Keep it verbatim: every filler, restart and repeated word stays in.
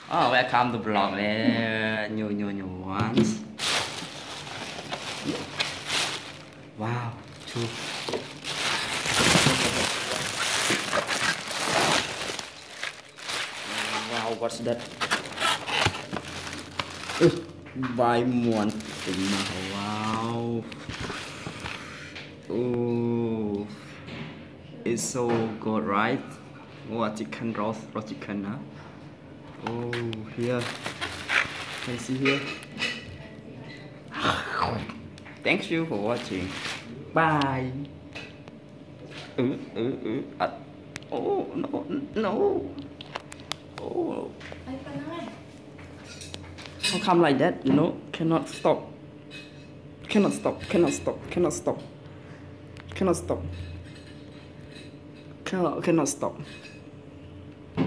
Oh, welcome to vlog there. New, new, new ones. Wow, two. Wow, what's that? Uh, buy one thing now. Wow. Oh, it's so good, right? What chicken roast, roast chicken, huh? Oh, here. Can you see here? Thank you for watching. Bye. Ừ, ừ, ừ. À, oh, no, no. Oh. How come like that, you know? Cannot stop. Cannot stop, cannot stop, cannot stop. Cannot stop. Cannot, cannot stop.